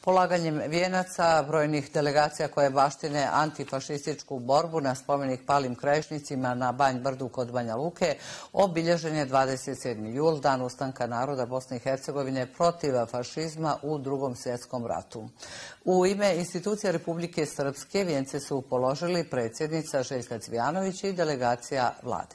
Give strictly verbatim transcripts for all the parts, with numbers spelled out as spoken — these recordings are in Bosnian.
Polaganjem vijenaca brojnih delegacija koje baštine antifašističku borbu na spomenik palim krajišnicima na Banj Brdu kod Banja Luke obilježen je dvadeset sedmi jul, dan ustanka naroda Bosne i Hercegovine protiv fašizma u Drugom svjetskom ratu. U ime institucija Republike Srpske vijence su položili predsjednica Željka Cvijanović i delegacija vlade.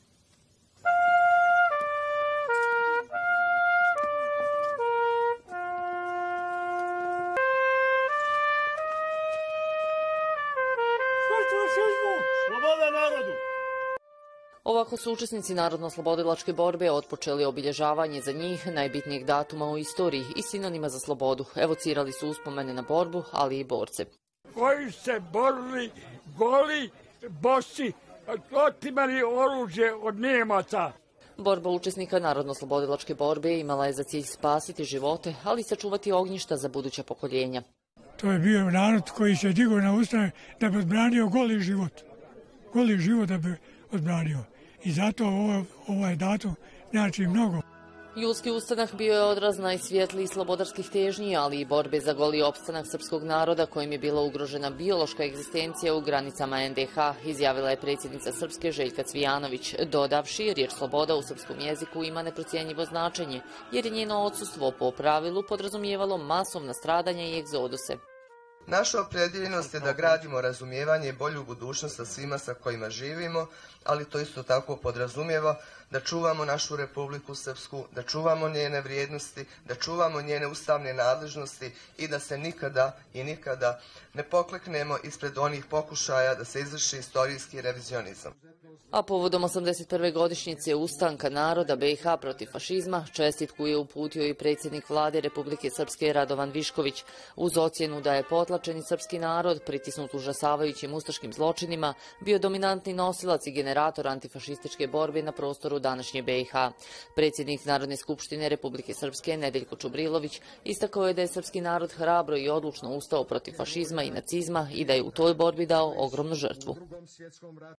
Ovako su učesnici narodno-slobodilačke borbe otpočeli obilježavanje za njih najbitnijeg datuma u istoriji i sinonima za slobodu. Evocirali su uspomene na borbu, ali i borce. Koji se borili goli, bosi, otimali oružje od Nemaca. Borba učesnika narodno-slobodilačke borbe imala je za cilj spasiti živote, ali i sačuvati ognjišta za buduća pokoljenja. To je bio narod koji se digao na ustane da bi odbranio goli život. Goli život da bi odbranio. I zato ovo, ovaj datum znači mnogo. Julski ustanak bio je odraz najsvjetliji slobodarskih težnji, ali i borbe za goli opstanak srpskog naroda kojim je bila ugrožena biološka egzistencija u granicama en de ha, izjavila je predsjednica Srpske Željka Cvijanović, dodavši riječ sloboda u srpskom jeziku ima neprocjenjivo značenje, jer je njeno odsustvo po pravilu podrazumijevalo masovna stradanja i egzoduse. Naša opredjeljenost je da gradimo razumijevanje i bolju budućnost sa svima sa kojima živimo, ali to isto tako podrazumijeva da čuvamo našu Republiku Srpsku, da čuvamo njene vrijednosti, da čuvamo njene ustavne nadležnosti i da se nikada i nikada ne pokleknemo ispred onih pokušaja da se izvrši istorijski revizionizam. A povodom osamdeset prve godišnjice ustanka naroda be i ha protiv fašizma, čestitku je uputio i predsjednik vlade Republike Srpske Radovan Višković, uz ocjenu da je potlačeni srpski narod, pritisnut užasavajućim ustaškim zločinima, bio dominantni nosilac i generator antifašističke borbe na prostoru današnje be i ha. Predsjednik Narodne skupštine Republike Srpske Nedeljko Čubrilović istakao je da je srpski narod hrabro i odlučno ustao protiv fašizma i nacizma i da je u toj borbi dao ogromnu žrtvu.